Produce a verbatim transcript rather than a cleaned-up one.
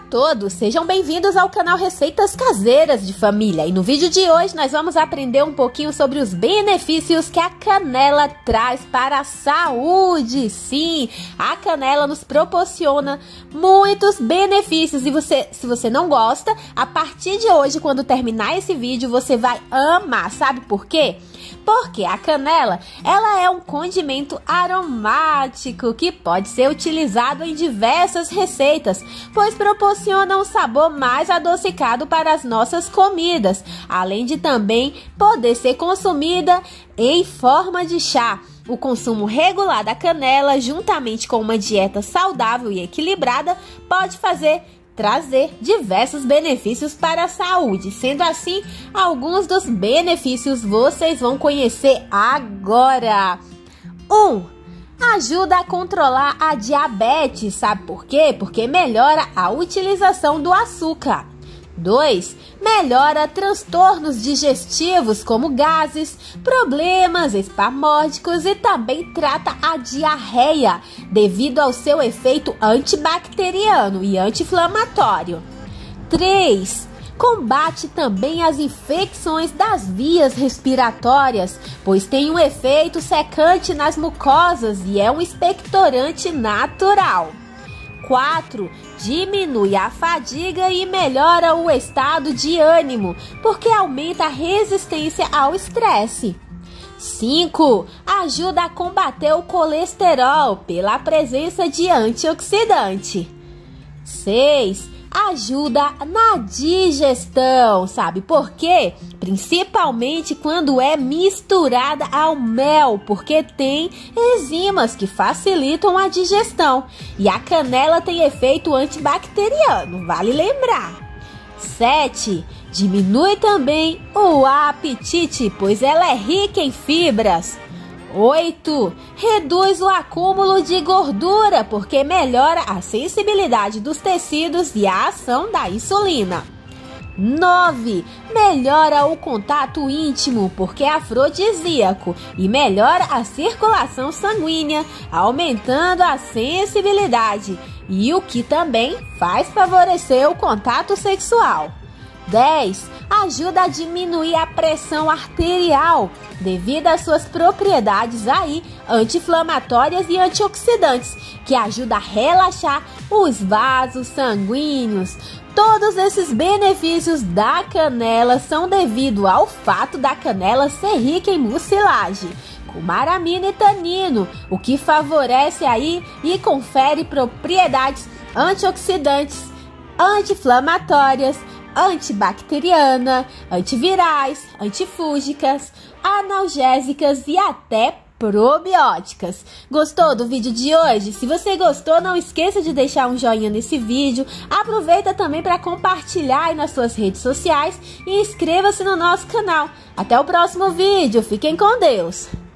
todos, sejam bem-vindos ao canal Receitas Caseiras de Família. E no vídeo de hoje nós vamos aprender um pouquinho sobre os benefícios que a canela traz para a saúde. Sim, a canela nos proporciona muitos benefícios e você, se você não gosta, a partir de hoje, quando terminar esse vídeo, você vai amar. Sabe por quê? Porque a canela, ela é um condimento aromático que pode ser utilizado em diversas receitas, pois proporciona um sabor mais adocicado para as nossas comidas, além de também poder ser consumida em forma de chá. O consumo regular da canela, juntamente com uma dieta saudável e equilibrada, pode fazer trazer diversos benefícios para a saúde. Sendo assim, alguns dos benefícios vocês vão conhecer agora. um. Ajuda a controlar a diabetes. Sabe por quê? Porque melhora a utilização do açúcar. dois. Melhora transtornos digestivos como gases, problemas espasmódicos e também trata a diarreia devido ao seu efeito antibacteriano e anti-inflamatório. três. Combate também as infecções das vias respiratórias, pois tem um efeito secante nas mucosas e é um expectorante natural. quatro. Diminui a fadiga e melhora o estado de ânimo, porque aumenta a resistência ao estresse. cinco. Ajuda a combater o colesterol pela presença de antioxidante. seis. Ajuda na digestão, sabe por quê? Principalmente quando é misturada ao mel, porque tem enzimas que facilitam a digestão. E a canela tem efeito antibacteriano, vale lembrar. sete. Diminui também o apetite, pois ela é rica em fibras. oito. Reduz o acúmulo de gordura, porque melhora a sensibilidade dos tecidos e a ação da insulina. nove. Melhora o contato íntimo, porque é afrodisíaco e melhora a circulação sanguínea, aumentando a sensibilidade, e o que também faz favorecer o contato sexual. dez. Ajuda a diminuir a pressão arterial devido às suas propriedades aí anti-inflamatórias e antioxidantes, que ajuda a relaxar os vasos sanguíneos. Todos esses benefícios da canela são devido ao fato da canela ser rica em mucilagem, cumaramina e tanino, o que favorece aí e confere propriedades antioxidantes, anti-inflamatórias, antibacteriana, antivirais, antifúngicas, analgésicas e até probióticas. Gostou do vídeo de hoje? Se você gostou, não esqueça de deixar um joinha nesse vídeo. Aproveita também para compartilhar aí nas suas redes sociais e inscreva-se no nosso canal. Até o próximo vídeo. Fiquem com Deus!